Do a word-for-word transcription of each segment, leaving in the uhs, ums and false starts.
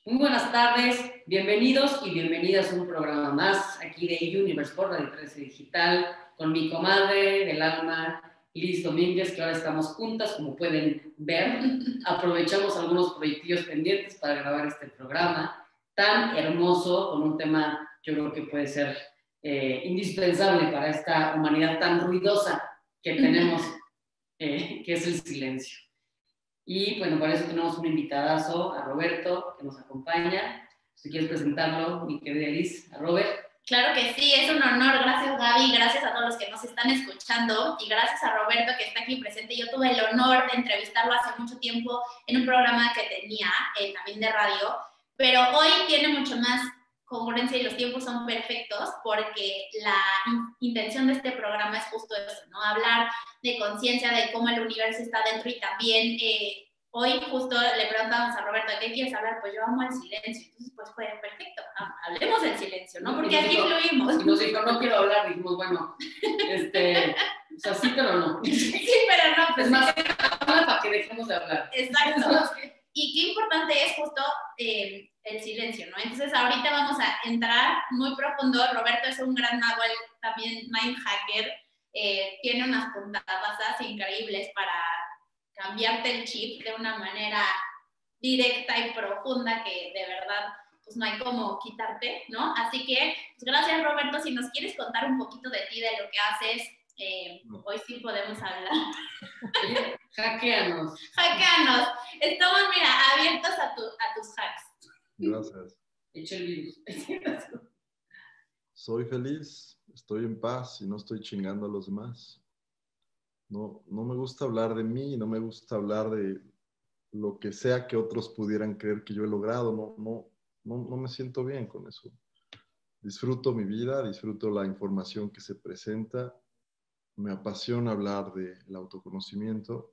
Muy buenas tardes, bienvenidos y bienvenidas a un programa más aquí de Universe por Radio trece Digital con mi comadre del alma, Liz Domínguez, que ahora estamos juntas, como pueden ver. Aprovechamos algunos proyectillos pendientes para grabar este programa tan hermoso, con un tema yo creo que puede ser eh, indispensable para esta humanidad tan ruidosa que tenemos, eh, que es el silencio. Y bueno, para eso tenemos un invitadazo, a Roberto, que nos acompaña. Si quieres presentarlo, mi querida Liz, a Robert. Claro que sí, es un honor. Gracias, Gaby, gracias a todos los que nos están escuchando y gracias a Roberto que está aquí presente. Yo tuve el honor de entrevistarlo hace mucho tiempo en un programa que tenía, eh, también de radio, pero hoy tiene mucho más congruencia y los tiempos son perfectos porque la in- intención de este programa es justo eso, ¿no? Hablar de conciencia, de cómo el universo está dentro y también... Eh, Hoy justo le preguntamos a Roberto, ¿de qué quieres hablar? Pues yo amo el silencio. Entonces, pues fue perfecto. Hablemos del silencio, ¿no? Porque aquí fluimos. Y nos dijo, no quiero hablar. Dijimos, bueno, este, o sea, sí, pero no. Sí, pero no. Pues es más, habla para que dejemos de hablar. Exacto. Y qué importante es justo eh, el silencio, ¿no? Entonces, ahorita vamos a entrar muy profundo. Roberto es un gran mago, él también mind hacker. Eh, tiene unas puntadas increíbles para cambiarte el chip de una manera directa y profunda que de verdad pues no hay como quitarte, ¿no? Así que, pues gracias Roberto, si nos quieres contar un poquito de ti, de lo que haces, eh, hoy sí podemos hablar. Oye, hackeanos. Hackeanos. Estamos, mira, abiertos a, tu, a tus hacks. Gracias. Echa el virus. Soy feliz, estoy en paz y no estoy chingando a los demás. No, no me gusta hablar de mí, no me gusta hablar de lo que sea que otros pudieran creer que yo he logrado. No, no, no, no me siento bien con eso. Disfruto mi vida, disfruto la información que se presenta. Me apasiona hablar del autoconocimiento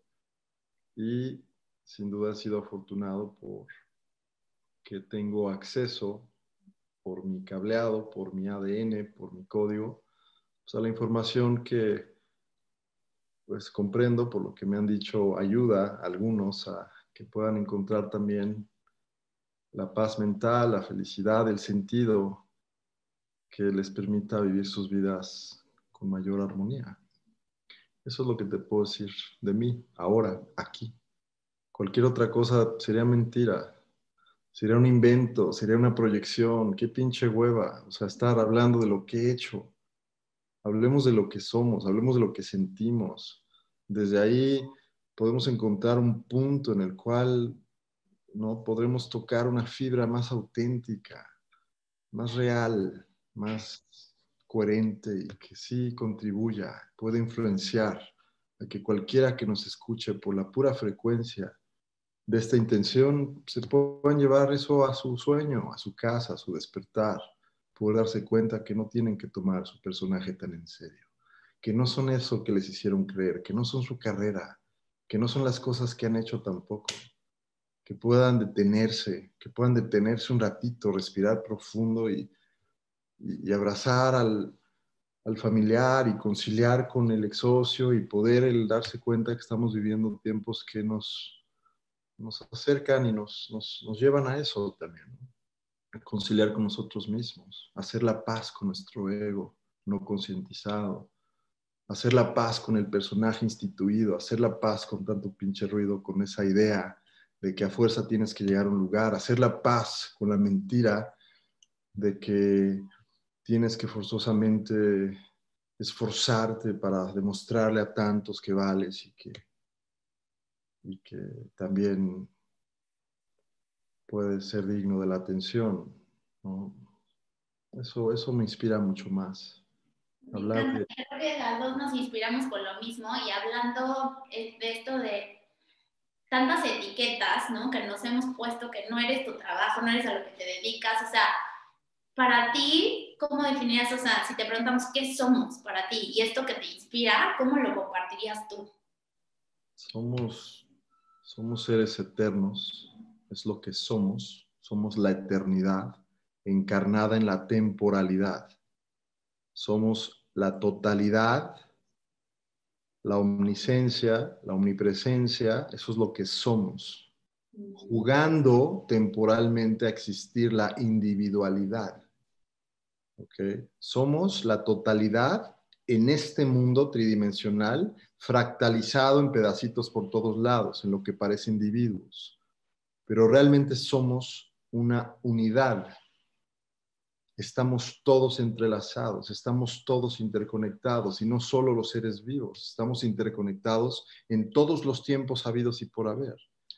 y sin duda he sido afortunado por que tengo acceso por mi cableado, por mi A D N, por mi código, o sea, la información que pues comprendo, por lo que me han dicho, ayuda a algunos a que puedan encontrar también la paz mental, la felicidad, el sentido que les permita vivir sus vidas con mayor armonía. Eso es lo que te puedo decir de mí, ahora, aquí. Cualquier otra cosa sería mentira, sería un invento, sería una proyección, qué pinche hueva, o sea, estar hablando de lo que he hecho. Hablemos de lo que somos, hablemos de lo que sentimos. Desde ahí podemos encontrar un punto en el cual no podremos tocar una fibra más auténtica, más real, más coherente y que sí contribuya, puede influenciar a que cualquiera que nos escuche por la pura frecuencia de esta intención se puedan llevar eso a su sueño, a su casa, a su despertar, poder darse cuenta que no tienen que tomar su personaje tan en serio, que no son eso que les hicieron creer, que no son su carrera, que no son las cosas que han hecho tampoco, que puedan detenerse, que puedan detenerse un ratito, respirar profundo y, y, y abrazar al, al familiar y conciliar con el ex socio y poder el darse cuenta que estamos viviendo tiempos que nos, nos acercan y nos, nos, nos llevan a eso también, ¿no? A conciliar con nosotros mismos, hacer la paz con nuestro ego no concientizado, hacer la paz con el personaje instituido, hacer la paz con tanto pinche ruido, con esa idea de que a fuerza tienes que llegar a un lugar, hacer la paz con la mentira de que tienes que forzosamente esforzarte para demostrarle a tantos que vales y que, y que también puedes ser digno de la atención, ¿no? Eso, eso me inspira mucho más. Hablar de... Creo que las dos nos inspiramos con lo mismo y hablando de esto de tantas etiquetas, ¿no? Que nos hemos puesto que no eres tu trabajo, no eres a lo que te dedicas, o sea, para ti, ¿cómo definirías, o sea, si te preguntamos qué somos para ti y esto que te inspira, ¿cómo lo compartirías tú? Somos, somos seres eternos, es lo que somos, somos la eternidad encarnada en la temporalidad. Somos la totalidad, la omnisciencia, la omnipresencia, eso es lo que somos. jugando temporalmente a existir la individualidad. ¿Okay? Somos la totalidad en este mundo tridimensional, fractalizado en pedacitos por todos lados, en lo que parece individuos. Pero realmente somos una unidad. Estamos todos entrelazados, estamos todos interconectados, y no solo los seres vivos, estamos interconectados en todos los tiempos habidos y por haber.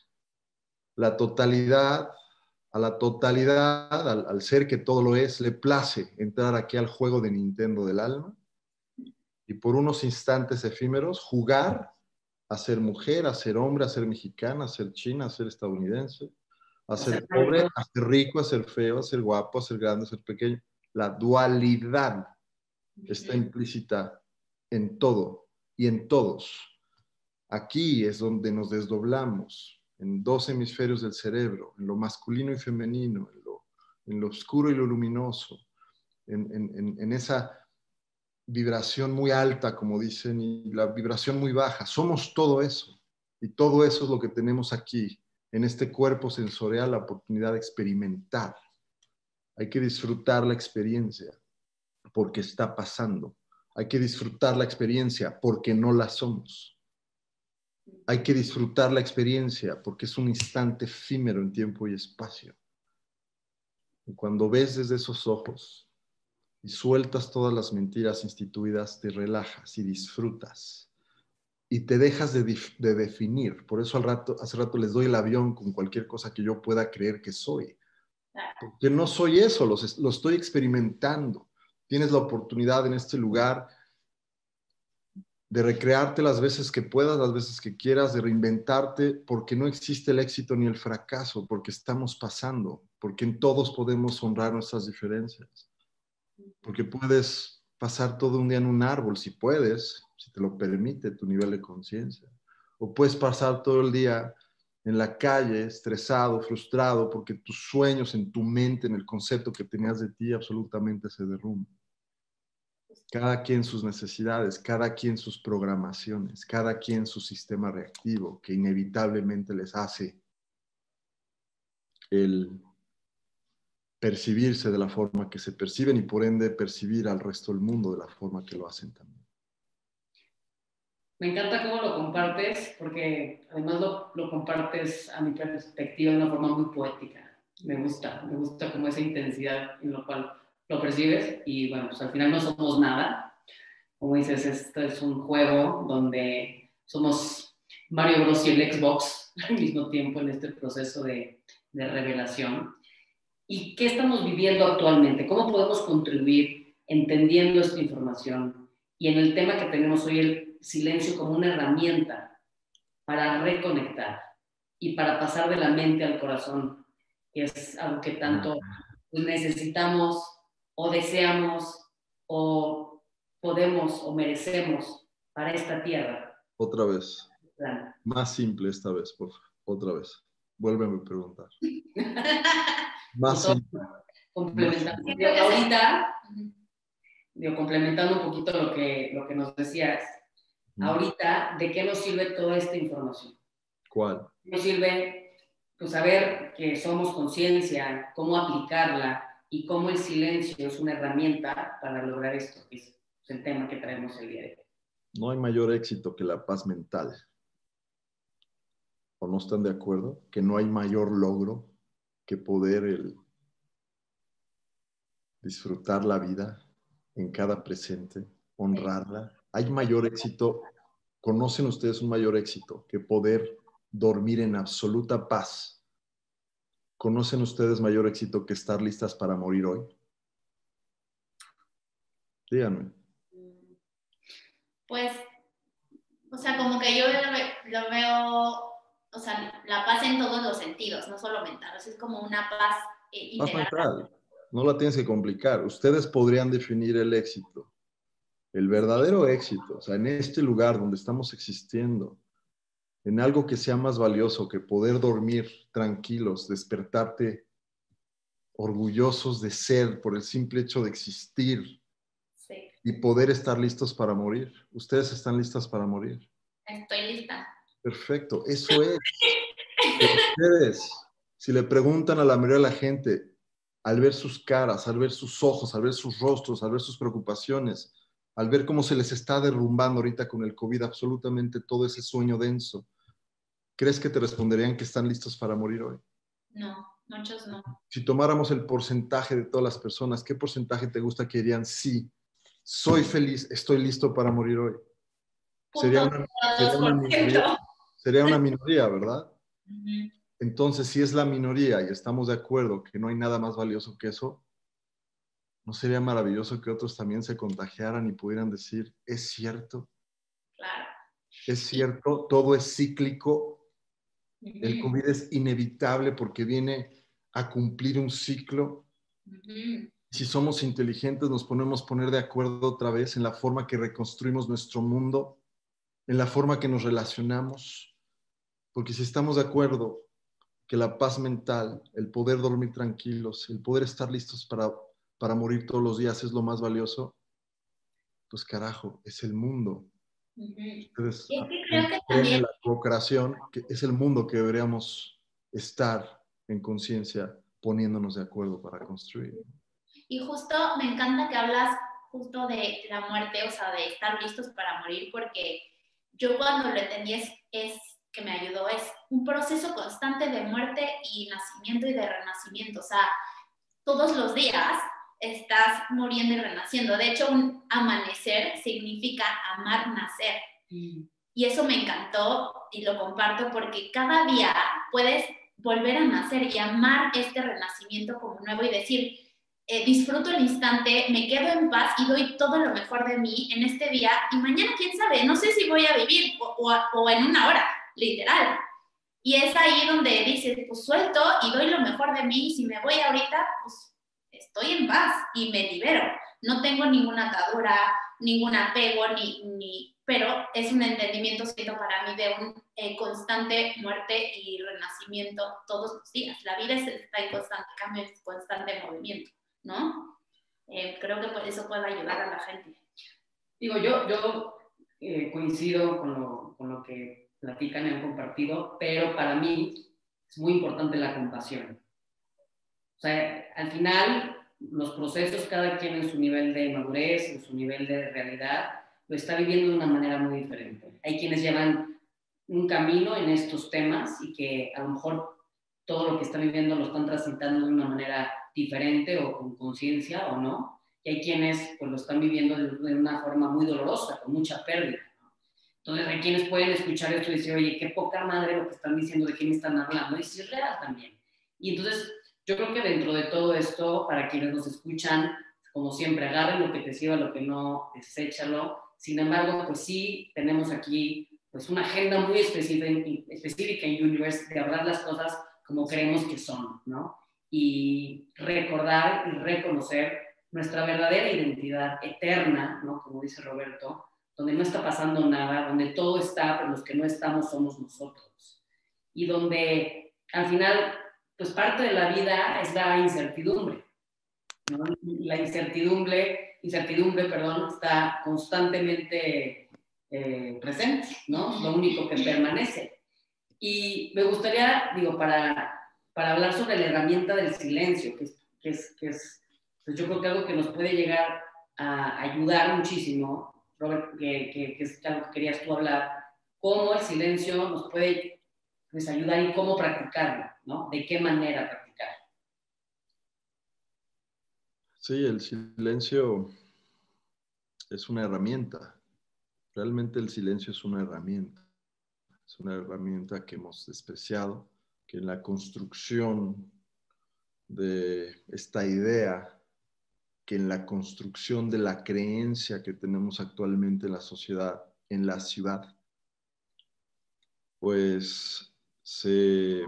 La totalidad, a la totalidad, al, al ser que todo lo es, le place entrar aquí al juego de Nintendo del alma y por unos instantes efímeros jugar a ser mujer, a ser hombre, a ser mexicana, a ser china, a ser estadounidense, a ser pobre, a ser rico, a ser feo, a ser guapo, a ser grande, a ser pequeño. La dualidad está implícita en todo y en todos. Aquí es donde nos desdoblamos, en dos hemisferios del cerebro, en lo masculino y femenino, en lo, en lo oscuro y lo luminoso, en, en, en esa vibración muy alta, como dicen, y la vibración muy baja. Somos todo eso. Y todo eso es lo que tenemos aquí, en este cuerpo sensorial, la oportunidad de experimentar. Hay que disfrutar la experiencia porque está pasando. Hay que disfrutar la experiencia porque no la somos. Hay que disfrutar la experiencia porque es un instante efímero en tiempo y espacio. Y cuando ves desde esos ojos y sueltas todas las mentiras instituidas, te relajas y disfrutas. Y te dejas de, de definir. Por eso al rato, hace rato les doy el avión con cualquier cosa que yo pueda creer que soy. Porque no soy eso, lo, lo estoy experimentando. Tienes la oportunidad en este lugar de recrearte las veces que puedas, las veces que quieras, de reinventarte, porque no existe el éxito ni el fracaso, porque estamos pasando, porque en todos podemos honrar nuestras diferencias, porque puedes pasar todo un día en un árbol, si puedes, si te lo permite tu nivel de conciencia, o puedes pasar todo el día en la calle, estresado, frustrado, porque tus sueños en tu mente, en el concepto que tenías de ti, absolutamente se derrumban. Cada quien sus necesidades, cada quien sus programaciones, cada quien su sistema reactivo que inevitablemente les hace el percibirse de la forma que se perciben y por ende percibir al resto del mundo de la forma que lo hacen también. Me encanta cómo lo compartes porque además lo, lo compartes a mi perspectiva de una forma muy poética. Me gusta, me gusta como esa intensidad en la cual lo percibes y bueno, pues al final no somos nada. Como dices, esto es un juego donde somos Mario Bros y el Xbox al mismo tiempo en este proceso de, de revelación. ¿Y qué estamos viviendo actualmente? ¿Cómo podemos contribuir entendiendo esta información? Y en el tema que tenemos hoy, el silencio como una herramienta para reconectar y para pasar de la mente al corazón, que es algo que tanto necesitamos o deseamos o podemos o merecemos para esta tierra. Otra vez. Claro. Más simple esta vez, por favor. Otra vez. Vuélveme a preguntar. Más simple. Complementando. Más simple. Ahorita, digo, complementando un poquito lo que, lo que nos decías, mm. ahorita, ¿de qué nos sirve toda esta información? ¿Cuál? Nos sirve pues, saber que somos conciencia, cómo aplicarla y cómo el silencio es una herramienta para lograr esto, que es el tema que traemos el día de hoy. No hay mayor éxito que la paz mental. ¿O no están de acuerdo? Que no hay mayor logro que poder el disfrutar la vida en cada presente, honrarla. Hay mayor éxito, ¿conocen ustedes un mayor éxito que poder dormir en absoluta paz? ¿Conocen ustedes mayor éxito que estar listas para morir hoy? Díganme. Pues, o sea, como que yo lo, lo veo, o sea, la paz en todos los sentidos, no solo mental, o sea, es como una paz eh, integral. Paz mental. No la tienes que complicar. Ustedes podrían definir el éxito. El verdadero éxito, o sea, en este lugar donde estamos existiendo, en algo que sea más valioso que poder dormir tranquilos, despertarte orgullosos de ser por el simple hecho de existir sí. y poder estar listos para morir. ¿Ustedes están listas para morir? Estoy lista. Perfecto, eso es. Ustedes, si le preguntan a la mayoría de la gente, al ver sus caras, al ver sus ojos, al ver sus rostros, al ver sus preocupaciones, al ver cómo se les está derrumbando ahorita con el COVID absolutamente todo ese sueño denso, ¿crees que te responderían que están listos para morir hoy? No, muchos no. Si tomáramos el porcentaje de todas las personas, ¿qué porcentaje te gusta que dirían sí, soy feliz, estoy listo para morir hoy? Sería una, sería una minoría, sería una minoría, ¿verdad? Uh-huh. Entonces, si es la minoría y estamos de acuerdo que no hay nada más valioso que eso, ¿no sería maravilloso que otros también se contagiaran y pudieran decir, es cierto? Claro. Es cierto, todo es cíclico, Uh-huh. el COVID es inevitable porque viene a cumplir un ciclo. Uh-huh. Si somos inteligentes, nos ponemos a poner de acuerdo otra vez en la forma que reconstruimos nuestro mundo, en la forma que nos relacionamos, porque si estamos de acuerdo que la paz mental, el poder dormir tranquilos, el poder estar listos para, para morir todos los días es lo más valioso, pues carajo, es el mundo. Uh-huh. Entonces, y es que creo que creen también en la co-creación, que es el mundo que deberíamos estar en conciencia poniéndonos de acuerdo para construir. Y justo me encanta que hablas justo de la muerte, o sea, de estar listos para morir, porque yo cuando lo entendí es, es que me ayudó, es un proceso constante de muerte y nacimiento y de renacimiento, o sea, todos los días estás muriendo y renaciendo. De hecho, un amanecer significa amar nacer. Mm. Y eso me encantó y lo comparto porque cada día puedes volver a nacer y amar este renacimiento como nuevo y decir, eh, disfruto el instante, me quedo en paz y doy todo lo mejor de mí en este día y mañana quién sabe, no sé si voy a vivir o, o, o en una hora, literal. Y es ahí donde dices, pues suelto y doy lo mejor de mí y si me voy ahorita, pues estoy en paz y me libero. No tengo ninguna atadura, ningún apego, ni, ni, pero es un entendimiento, siento para mí, de un eh, constante muerte y renacimiento todos los días. La vida está en constante cambio, en constante movimiento, ¿no? Eh, creo que por eso puede ayudar a la gente. Digo, yo, yo eh, coincido con lo, con lo que platican y han compartido, pero para mí es muy importante la compasión. O sea, al final, los procesos, cada quien en su nivel de madurez, en su nivel de realidad, lo está viviendo de una manera muy diferente. Hay quienes llevan un camino en estos temas y que a lo mejor todo lo que están viviendo lo están transitando de una manera diferente o con conciencia o no. Y hay quienes pues, lo están viviendo de, de una forma muy dolorosa, con mucha pérdida. Entonces hay quienes pueden escuchar esto y decir, oye, qué poca madre lo que están diciendo, de quién están hablando. Y si es real también. Y entonces yo creo que dentro de todo esto, para quienes nos escuchan, como siempre, agarren lo que te sirva, lo que no, deséchalo. Sin embargo, pues sí, tenemos aquí pues una agenda muy específica, específica en Universe de hablar las cosas como creemos que son, ¿no? Y recordar y reconocer nuestra verdadera identidad eterna, ¿no? Como dice Roberto, donde no está pasando nada, donde todo está, pero los que no estamos somos nosotros. Y donde al final, pues parte de la vida es la incertidumbre, ¿no? La incertidumbre, incertidumbre, perdón, está constantemente eh, presente, ¿no? Lo único que permanece. Y me gustaría, digo, para, para hablar sobre la herramienta del silencio, que es, que es, que es pues yo creo que algo que nos puede llegar a ayudar muchísimo, Robert, que, que, que es algo que querías tú hablar, cómo el silencio nos puede pues, ayudar y cómo practicarlo, ¿no? De qué manera practicar. Sí, el silencio es una herramienta. Realmente el silencio es una herramienta. Es una herramienta que hemos despreciado, que en la construcción de esta idea, que en la construcción de la creencia que tenemos actualmente en la sociedad, en la ciudad, pues se,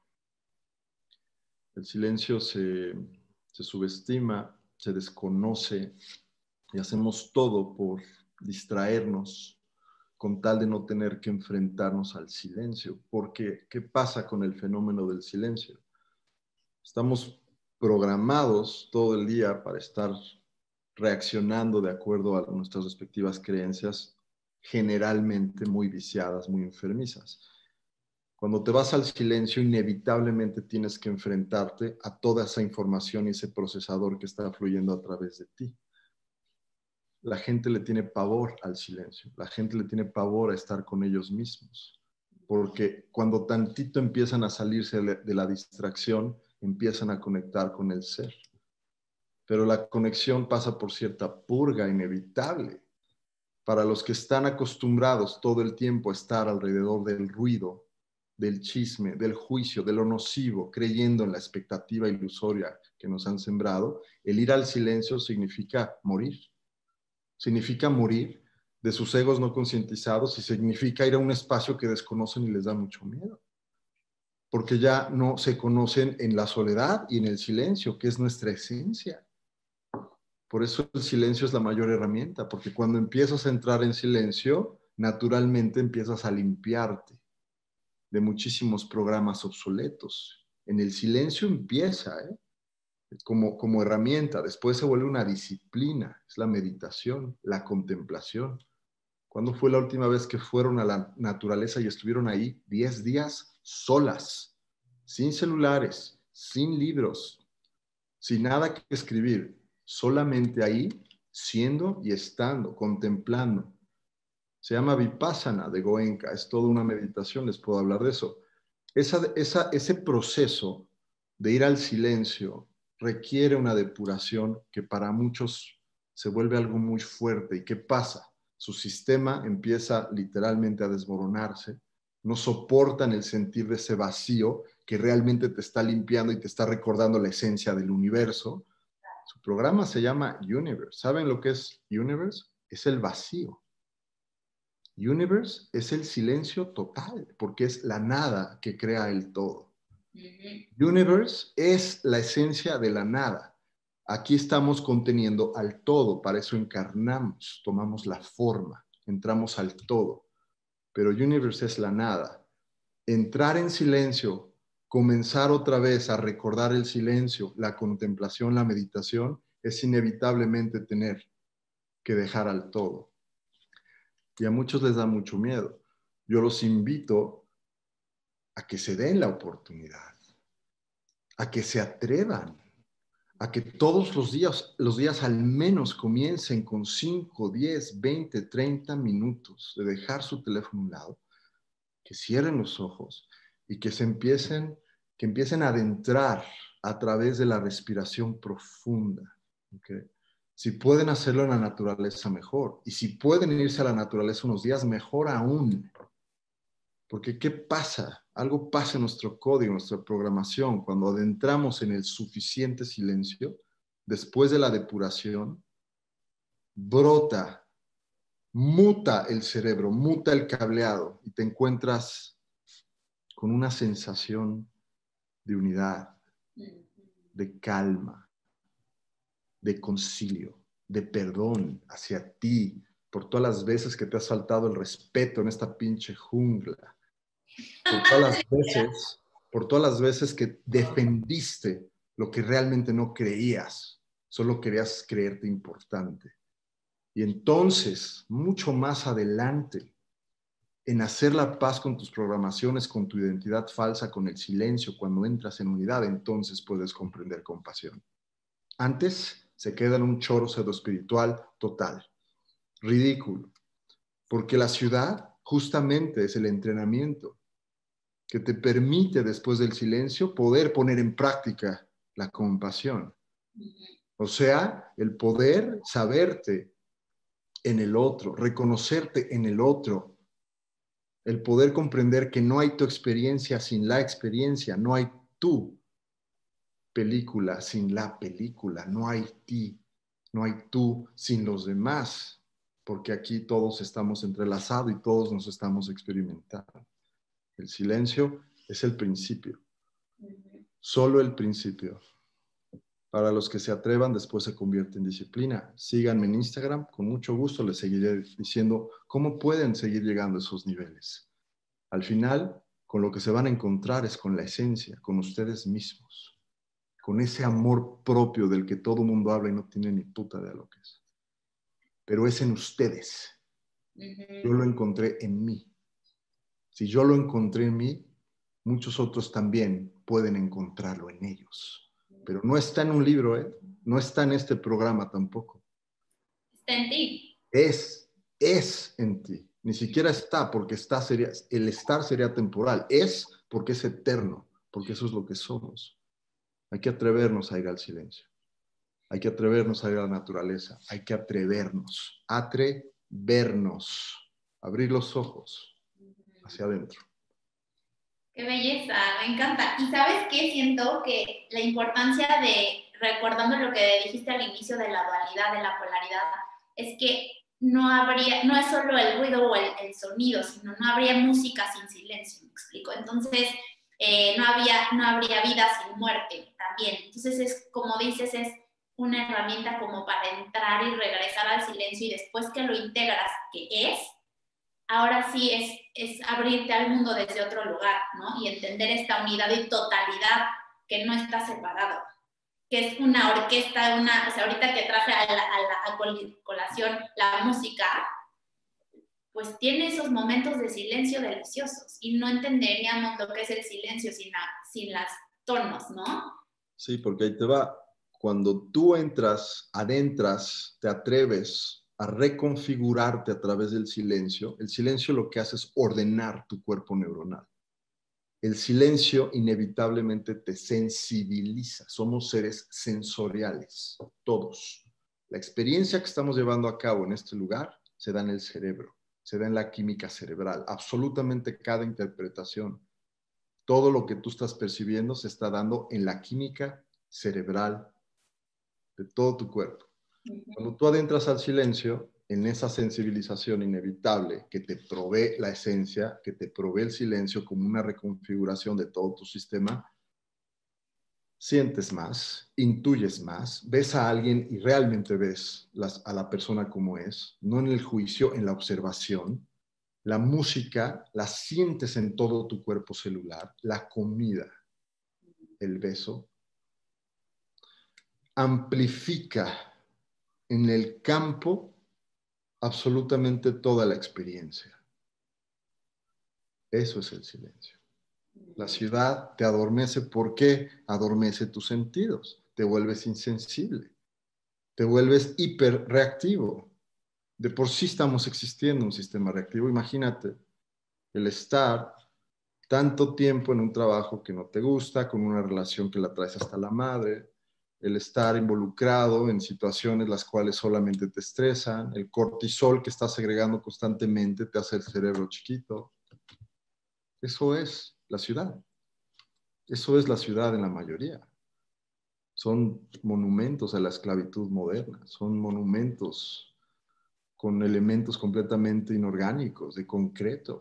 el silencio se, se subestima, se desconoce y hacemos todo por distraernos con tal de no tener que enfrentarnos al silencio. Porque, ¿qué pasa con el fenómeno del silencio? Estamos programados todo el día para estar reaccionando de acuerdo a nuestras respectivas creencias, generalmente muy viciadas, muy enfermizas. Cuando te vas al silencio, inevitablemente tienes que enfrentarte a toda esa información y ese procesador que está fluyendo a través de ti. La gente le tiene pavor al silencio, la gente le tiene pavor a estar con ellos mismos, porque cuando tantito empiezan a salirse de la distracción, empiezan a conectar con el ser. Pero la conexión pasa por cierta purga inevitable. Para los que están acostumbrados todo el tiempo a estar alrededor del ruido, del chisme, del juicio, de lo nocivo, creyendo en la expectativa ilusoria que nos han sembrado, el ir al silencio significa morir. Significa morir de sus egos no concientizados y significa ir a un espacio que desconocen y les da mucho miedo. Porque ya no se conocen en la soledad y en el silencio, que es nuestra esencia. Por eso el silencio es la mayor herramienta, porque cuando empiezas a entrar en silencio, naturalmente empiezas a limpiarte de muchísimos programas obsoletos. En el silencio empieza, ¿eh? Como, como herramienta, después se vuelve una disciplina, es la meditación, la contemplación. ¿Cuándo fue la última vez que fueron a la naturaleza y estuvieron ahí diez días solas, sin celulares, sin libros, sin nada que escribir, solamente ahí, siendo y estando, contemplando? Se llama Vipassana de Goenka, es toda una meditación, les puedo hablar de eso. Esa, esa, ese proceso de ir al silencio requiere una depuración que para muchos se vuelve algo muy fuerte. ¿Y qué pasa? Su sistema empieza literalmente a desmoronarse, no soportan el sentir de ese vacío que realmente te está limpiando y te está recordando la esencia del universo. Su programa se llama Universe. ¿Saben lo que es Universe? Es el vacío. Universe es el silencio total, porque es la nada que crea el todo. Universe es la esencia de la nada. Aquí estamos conteniendo al todo, para eso encarnamos, tomamos la forma, entramos al todo. Pero Universe es la nada. Entrar en silencio, comenzar otra vez a recordar el silencio, la contemplación, la meditación, es inevitablemente tener que dejar al todo. Y a muchos les da mucho miedo. Yo los invito a que se den la oportunidad, a que se atrevan, a que todos los días, los días al menos comiencen con cinco, diez, veinte, treinta minutos de dejar su teléfono a un lado, que cierren los ojos y que se empiecen, que empiecen a adentrar a través de la respiración profunda. ¿Okay? Si pueden hacerlo en la naturaleza, mejor. Y si pueden irse a la naturaleza unos días, mejor aún. Porque ¿qué pasa? Algo pasa en nuestro código, en nuestra programación, cuando adentramos en el suficiente silencio, después de la depuración, brota, muta el cerebro, muta el cableado y te encuentras con una sensación de unidad, de calma, de concilio, de perdón hacia ti por todas las veces que te has faltado el respeto en esta pinche jungla. Por todas las veces, por todas las veces que defendiste lo que realmente no creías, solo querías creerte importante. Y entonces, mucho más adelante, en hacer la paz con tus programaciones, con tu identidad falsa, con el silencio, cuando entras en unidad, entonces puedes comprender compasión. Antes se queda en un choro pseudoespiritual total, ridículo, porque la ciudad justamente es el entrenamiento que te permite después del silencio poder poner en práctica la compasión. O sea, el poder saberte en el otro, reconocerte en el otro, el poder comprender que no hay tu experiencia sin la experiencia, no hay tu película sin la película, no hay ti, no hay tú sin los demás, porque aquí todos estamos entrelazados y todos nos estamos experimentando. El silencio es el principio, solo el principio. Para los que se atrevan, después se convierte en disciplina. Síganme en Instagram, con mucho gusto les seguiré diciendo cómo pueden seguir llegando a esos niveles. Al final, con lo que se van a encontrar es con la esencia, con ustedes mismos, con ese amor propio del que todo mundo habla y no tiene ni puta idea de lo que es. Pero es en ustedes. Yo lo encontré en mí. Si yo lo encontré en mí, muchos otros también pueden encontrarlo en ellos. Pero no está en un libro, ¿eh? No está en este programa tampoco. Está en ti. Es, es en ti. Ni siquiera está porque está sería, el estar sería temporal. Es porque es eterno, porque eso es lo que somos. Hay que atrevernos a ir al silencio. Hay que atrevernos a ir a la naturaleza. Hay que atrevernos. Atrevernos. Abrir los ojos hacia adentro. Qué belleza, me encanta. Y ¿sabes qué? Siento que la importancia de, recordando lo que dijiste al inicio de la dualidad, de la polaridad, es que no habría, no es solo el ruido o el, el sonido, sino no habría música sin silencio, ¿me explico? Entonces, eh, no, había, no habría vida sin muerte también. Entonces, es como dices, es una herramienta como para entrar y regresar al silencio y después que lo integras, que es, ahora sí es, es abrirte al mundo desde otro lugar, ¿no? Y entender esta unidad y totalidad que no está separado, que es una orquesta, una, o sea, ahorita que traje a, la, a, la, a colación la música, pues tiene esos momentos de silencio deliciosos y no entenderíamos lo que es el silencio sin, la, sin las tonos, ¿no? Sí, porque ahí te va. Cuando tú entras, adentras, te atreves a reconfigurarte a través del silencio, el silencio lo que hace es ordenar tu cuerpo neuronal. El silencio inevitablemente te sensibiliza. Somos seres sensoriales, todos. La experiencia que estamos llevando a cabo en este lugar se da en el cerebro, se da en la química cerebral. Absolutamente cada interpretación, todo lo que tú estás percibiendo se está dando en la química cerebral de todo tu cuerpo. Cuando tú adentras al silencio, en esa sensibilización inevitable que te provee la esencia, que te provee el silencio como una reconfiguración de todo tu sistema, sientes más, intuyes más, ves a alguien y realmente ves las, a la persona como es, no en el juicio, en la observación. La música la sientes en todo tu cuerpo celular, la comida, el beso, amplifica en el campo absolutamente toda la experiencia. Eso es el silencio. La ciudad te adormece. ¿Por qué? Adormece tus sentidos. Te vuelves insensible. Te vuelves hiperreactivo. De por sí estamos existiendo un sistema reactivo. Imagínate el estar tanto tiempo en un trabajo que no te gusta, con una relación que la traes hasta la madre, el estar involucrado en situaciones las cuales solamente te estresan, el cortisol que estás segregando constantemente te hace el cerebro chiquito. Eso es la ciudad. Eso es la ciudad en la mayoría. Son monumentos a la esclavitud moderna, son monumentos con elementos completamente inorgánicos, de concreto.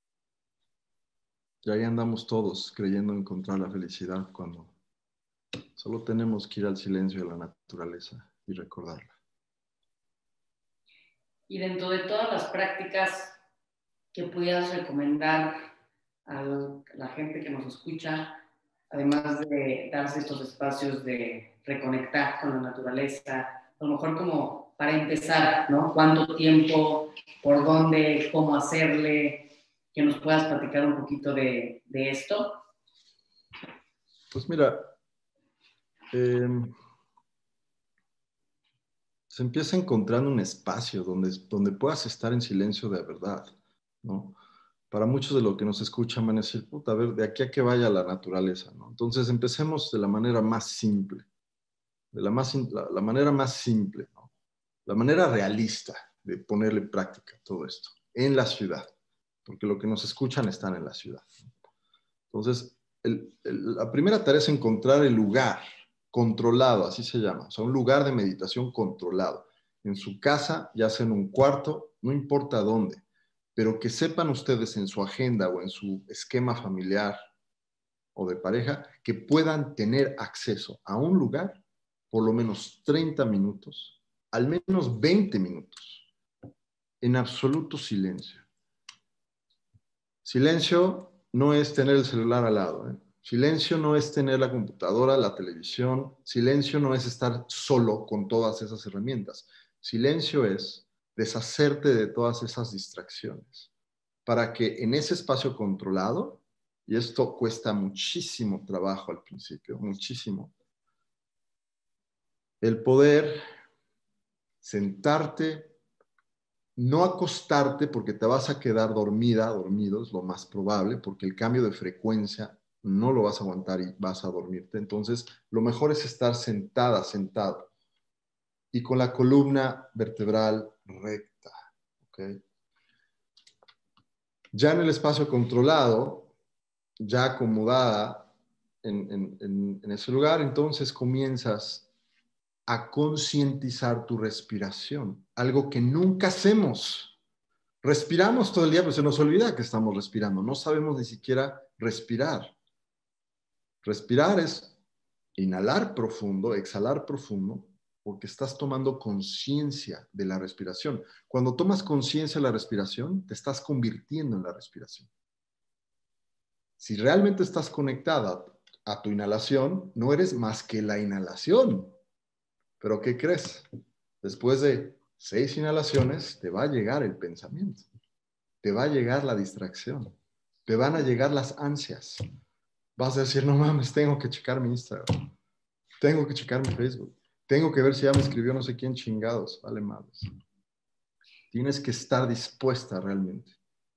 Y ahí andamos todos creyendo encontrar la felicidad cuando solo tenemos que ir al silencio de la naturaleza y recordarla. Y dentro de todas las prácticas que pudieras recomendar a la gente que nos escucha, además de darse estos espacios de reconectar con la naturaleza, a lo mejor como para empezar, ¿no? ¿Cuánto tiempo? ¿Por dónde? ¿Cómo hacerle? Que nos puedas platicar un poquito de, de esto. Pues mira, eh, se empieza encontrando un espacio donde, donde puedas estar en silencio de verdad, ¿no? Para muchos de los que nos escuchan van a decir, puta, a ver, de aquí a que vaya la naturaleza, ¿no? Entonces empecemos de la manera más simple, de la, más, la, la manera más simple, ¿no? La manera realista de ponerle en práctica todo esto, en la ciudad, porque lo que nos escuchan están en la ciudad. Entonces, el, el, la primera tarea es encontrar el lugar controlado, así se llama, o sea, un lugar de meditación controlado. En su casa, ya sea en un cuarto, no importa dónde, pero que sepan ustedes en su agenda o en su esquema familiar o de pareja, que puedan tener acceso a un lugar por lo menos treinta minutos, al menos veinte minutos, en absoluto silencio. Silencio no es tener el celular al lado, ¿eh? Silencio no es tener la computadora, la televisión. Silencio no es estar solo con todas esas herramientas. Silencio es deshacerte de todas esas distracciones para que en ese espacio controlado y esto cuesta muchísimo trabajo al principio, muchísimo, el poder sentarte, no acostarte porque te vas a quedar dormida, dormido, es lo más probable, porque el cambio de frecuencia no lo vas a aguantar y vas a dormirte. Entonces, lo mejor es estar sentada, sentado, y con la columna vertebral recta, ¿ok? Ya en el espacio controlado, ya acomodada en, en, en, en ese lugar, entonces comienzas a concientizar tu respiración, algo que nunca hacemos. Respiramos todo el día, pero se nos olvida que estamos respirando. No sabemos ni siquiera respirar. Respirar es inhalar profundo, exhalar profundo, porque estás tomando conciencia de la respiración. Cuando tomas conciencia de la respiración, te estás convirtiendo en la respiración. Si realmente estás conectada a tu inhalación, no eres más que la inhalación. ¿Pero qué crees? Después de seis inhalaciones, te va a llegar el pensamiento. Te va a llegar la distracción. Te van a llegar las ansias. Vas a decir, no mames, tengo que checar mi Instagram. Tengo que checar mi Facebook. Tengo que ver si ya me escribió no sé quién chingados. Vale madres. Tienes que estar dispuesta realmente.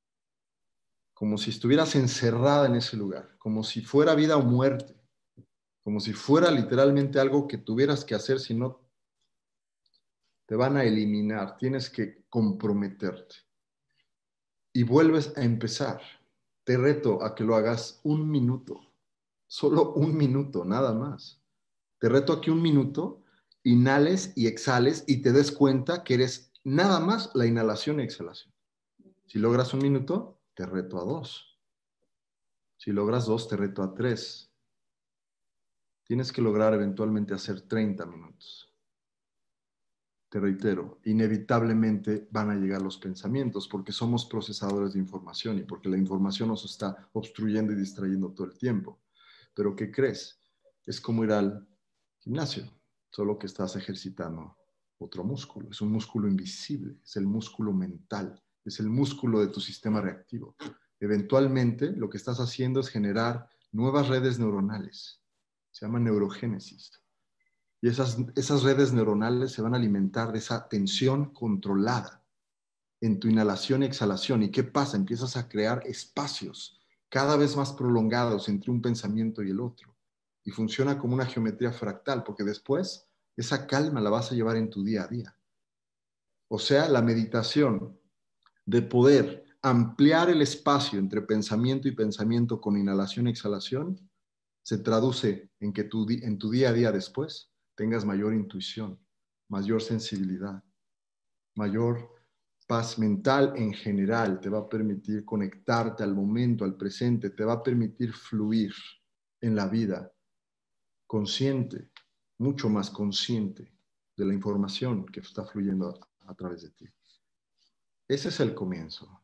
Como si estuvieras encerrada en ese lugar. Como si fuera vida o muerte. Como si fuera literalmente algo que tuvieras que hacer, si no te van a eliminar. Tienes que comprometerte. Y vuelves a empezar. Te reto a que lo hagas un minuto. Solo un minuto, nada más. Te reto a que un minuto inhales y exhales y te des cuenta que eres nada más la inhalación y exhalación. Si logras un minuto, te reto a dos. Si logras dos, te reto a tres. Tienes que lograr eventualmente hacer treinta minutos. Te reitero, inevitablemente van a llegar los pensamientos porque somos procesadores de información y porque la información nos está obstruyendo y distrayendo todo el tiempo. Pero ¿qué crees? Es como ir al gimnasio, solo que estás ejercitando otro músculo. Es un músculo invisible, es el músculo mental, es el músculo de tu sistema reactivo. Eventualmente lo que estás haciendo es generar nuevas redes neuronales. Se llama neurogénesis. Y esas, esas redes neuronales se van a alimentar de esa tensión controlada en tu inhalación y exhalación. ¿Y qué pasa? Empiezas a crear espacios cada vez más prolongados entre un pensamiento y el otro. Y funciona como una geometría fractal, porque después esa calma la vas a llevar en tu día a día. O sea, la meditación de poder ampliar el espacio entre pensamiento y pensamiento con inhalación y exhalación se traduce en que tu, en tu día a día después tengas mayor intuición, mayor sensibilidad, mayor paz mental en general. Te va a permitir conectarte al momento, al presente, te va a permitir fluir en la vida consciente, mucho más consciente de la información que está fluyendo a, a través de ti. Ese es el comienzo.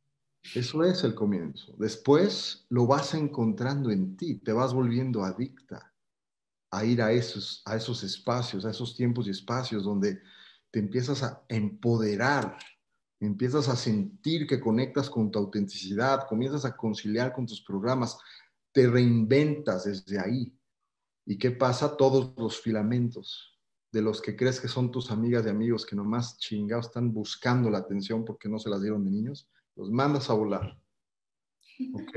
Eso es el comienzo. Después lo vas encontrando en ti, te vas volviendo adicta a ir a esos, a esos espacios, a esos tiempos y espacios donde te empiezas a empoderar, empiezas a sentir que conectas con tu autenticidad, comienzas a conciliar con tus programas, te reinventas desde ahí. ¿Y qué pasa? Todos los filamentos de los que crees que son tus amigas y amigos que nomás chingados están buscando la atención porque no se las dieron de niños, los mandas a volar. ¿Ok?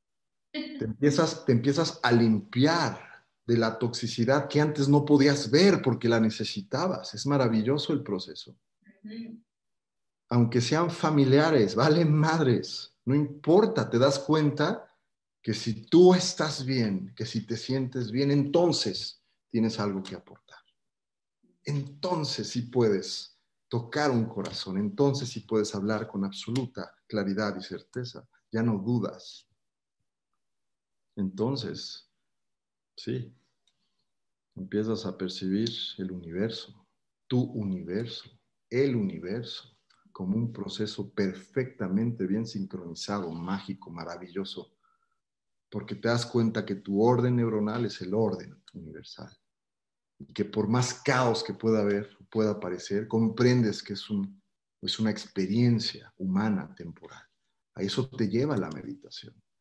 Te empiezas, te empiezas a limpiar de la toxicidad que antes no podías ver porque la necesitabas. Es maravilloso el proceso. Aunque sean familiares, valen madres, no importa, te das cuenta que si tú estás bien, que si te sientes bien, entonces tienes algo que aportar. Entonces sí puedes tocar un corazón, entonces sí puedes hablar con absoluta claridad y certeza, ya no dudas. Entonces, sí, empiezas a percibir el universo, tu universo, el universo, como un proceso perfectamente bien sincronizado, mágico, maravilloso, porque te das cuenta que tu orden neuronal es el orden universal. Y que por más caos que pueda haber, pueda aparecer, comprendes que es, un, es una experiencia humana temporal. A eso te lleva la meditación.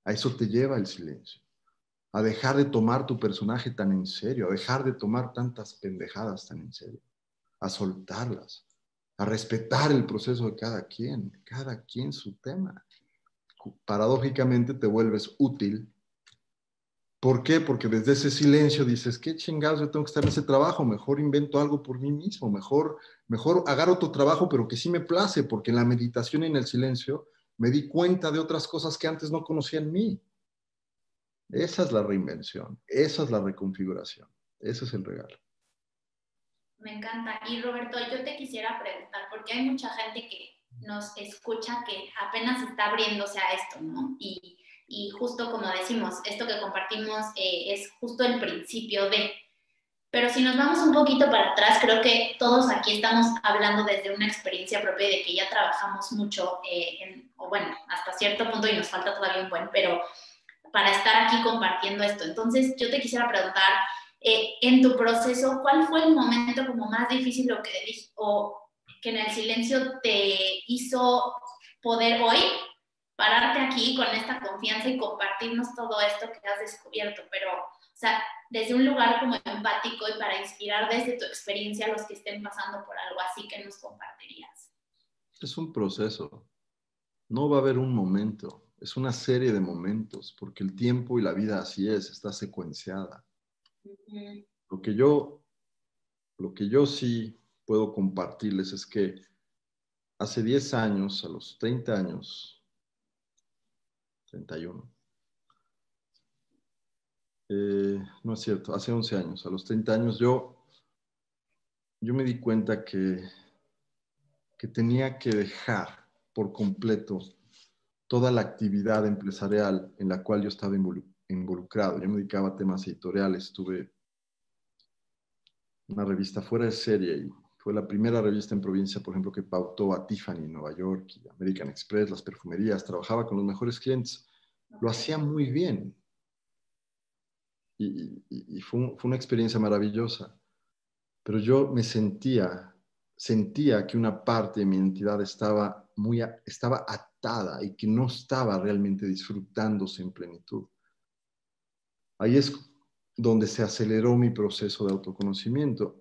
A eso te lleva el silencio. A dejar de tomar tu personaje tan en serio, a dejar de tomar tantas pendejadas tan en serio, a soltarlas, a respetar el proceso de cada quien, cada quien su tema. Paradójicamente te vuelves útil. ¿Por qué? Porque desde ese silencio dices, ¿qué chingados yo tengo que estar en ese trabajo? Mejor invento algo por mí mismo, mejor, mejor agarro otro trabajo, pero que sí me place, porque en la meditación y en el silencio me di cuenta de otras cosas que antes no conocía en mí. Esa es la reinvención, esa es la reconfiguración, ese es el regalo. Me encanta. Y Roberto, yo te quisiera preguntar, porque hay mucha gente que nos escucha que apenas está abriéndose a esto, ¿no? Y, y justo como decimos, esto que compartimos eh, es justo el principio de... Pero si nos vamos un poquito para atrás, creo que todos aquí estamos hablando desde una experiencia propia de que ya trabajamos mucho, eh, en, o bueno, hasta cierto punto y nos falta todavía un buen, pero para estar aquí compartiendo esto. Entonces, yo te quisiera preguntar, eh, en tu proceso, ¿cuál fue el momento como más difícil o que, o que en el silencio te hizo poder hoy pararte aquí con esta confianza y compartirnos todo esto que has descubierto? Pero, o sea, desde un lugar como empático y para inspirar desde tu experiencia a los que estén pasando por algo así, que nos compartirías. Es un proceso. No va a haber un momento. Es una serie de momentos, porque el tiempo y la vida así es, está secuenciada. Uh-huh. Lo que yo, lo que yo sí puedo compartirles es que hace diez años, a los treinta años, treinta y uno, eh, no es cierto, hace once años, a los treinta años, yo, yo me di cuenta que, que tenía que dejar por completo toda la actividad empresarial en la cual yo estaba involucrado. Yo me dedicaba a temas editoriales, tuve una revista fuera de serie y fue la primera revista en provincia, por ejemplo, que pautó a Tiffany en Nueva York y American Express, las perfumerías, trabajaba con los mejores clientes, lo hacía muy bien y, y, y fue, un, fue una experiencia maravillosa, pero yo me sentía, sentía que una parte de mi identidad estaba, muy, estaba atada y que no estaba realmente disfrutándose en plenitud. Ahí es donde se aceleró mi proceso de autoconocimiento.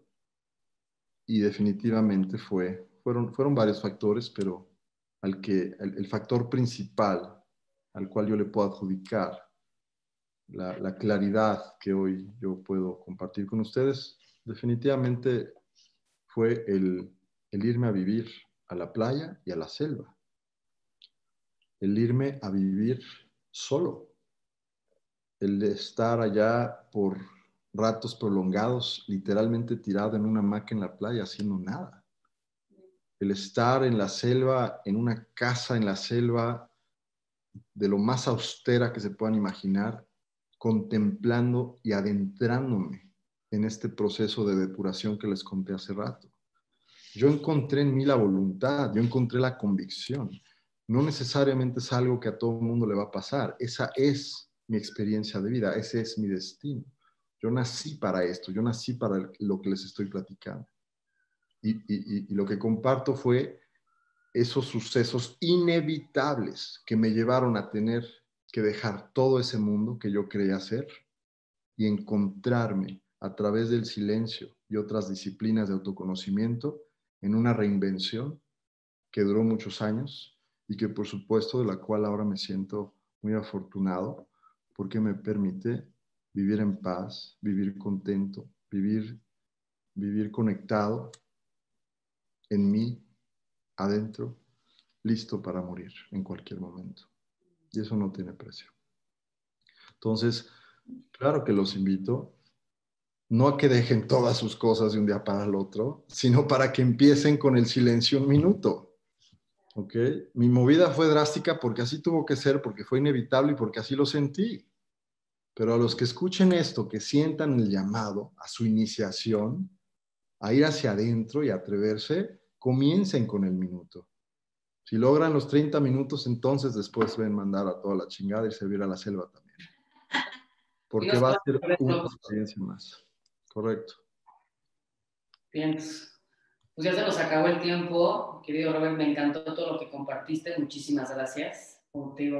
Y definitivamente fue, fueron, fueron varios factores, pero al que, el, el factor principal al cual yo le puedo adjudicar la, la claridad que hoy yo puedo compartir con ustedes, definitivamente fue el, el irme a vivir a la playa y a la selva. El irme a vivir solo. El estar allá por ratos prolongados, literalmente tirado en una hamaca en la playa haciendo nada. El estar en la selva, en una casa en la selva, de lo más austera que se puedan imaginar, contemplando y adentrándome en este proceso de depuración que les conté hace rato. Yo encontré en mí la voluntad, yo encontré la convicción. No necesariamente es algo que a todo el mundo le va a pasar. Esa es mi experiencia de vida, ese es mi destino. Yo nací para esto, yo nací para lo que les estoy platicando. Y, y, y lo que comparto fue esos sucesos inevitables que me llevaron a tener que dejar todo ese mundo que yo creía ser y encontrarme a través del silencio y otras disciplinas de autoconocimiento en una reinvención que duró muchos años y que por supuesto de la cual ahora me siento muy afortunado porque me permite vivir en paz, vivir contento, vivir, vivir conectado en mí, adentro, listo para morir en cualquier momento. Y eso no tiene precio. Entonces, claro que los invito, no a que dejen todas sus cosas de un día para el otro, sino para que empiecen con el silencio un minuto. ¿Ok? Mi movida fue drástica porque así tuvo que ser, porque fue inevitable y porque así lo sentí. Pero a los que escuchen esto, que sientan el llamado a su iniciación, a ir hacia adentro y a atreverse, comiencen con el minuto. Si logran los treinta minutos, entonces después ven mandar a toda la chingada y servir a la selva también. Porque va a ser una experiencia más. Correcto. Bien, pues ya se nos acabó el tiempo. Querido Robert, me encantó todo lo que compartiste. Muchísimas gracias. Como te digo,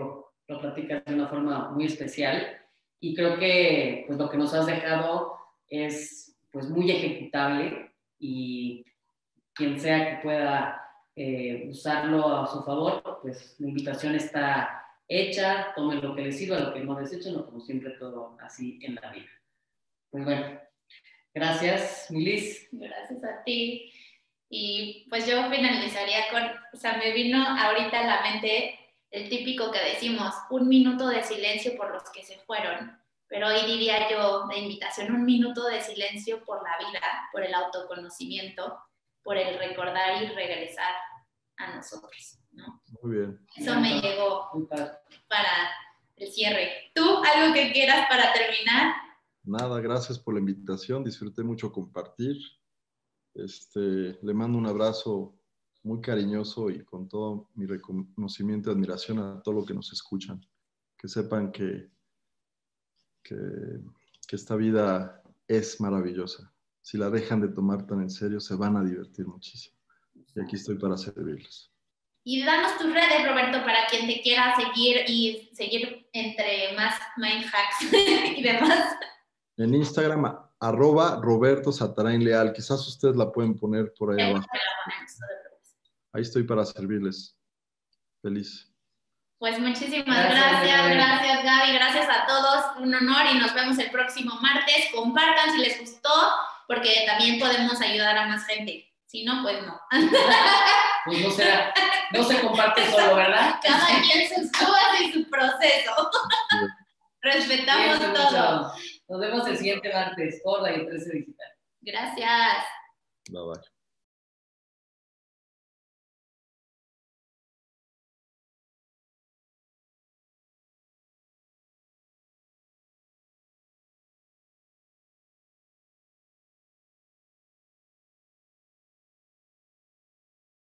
lo platicas de una forma muy especial y creo que pues, lo que nos has dejado es pues, muy ejecutable y quien sea que pueda eh, usarlo a su favor, pues la invitación está hecha, tomen lo que les sirva, lo que no desechen, o como siempre todo así en la vida. Pues bueno, gracias, Milis. Gracias a ti. Y pues yo finalizaría con, o sea, me vino ahorita a la mente el típico que decimos, un minuto de silencio por los que se fueron, pero hoy diría yo, de invitación, un minuto de silencio por la vida, por el autoconocimiento, por el recordar y regresar a nosotros, ¿no? Muy bien. Eso me llegó para el cierre. ¿Tú algo que quieras para terminar? Nada, gracias por la invitación, disfruté mucho compartir. Este, le mando un abrazo muy cariñoso y con todo mi reconocimiento y admiración a todos los que nos escuchan. Que sepan que, que, que esta vida es maravillosa. Si la dejan de tomar tan en serio, se van a divertir muchísimo. Y aquí estoy para servirles. Y danos tus redes, Roberto, para quien te quiera seguir y seguir entre más mind hacks y demás. En Instagram, arroba Roberto Satarain Leal. Quizás ustedes la pueden poner por ahí abajo. Ahí estoy para servirles. Feliz. Pues muchísimas gracias, gracias, gracias Gaby, gracias a todos, un honor y nos vemos el próximo martes. Compartan si les gustó, porque también podemos ayudar a más gente. Si no, pues no. Pues no será, no se comparte solo, ¿verdad? Cada quien sus cosas y su proceso. Respetamos Bien, todo. Mucho. Nos vemos el siguiente martes por la trece Digital. Gracias. Bye bye.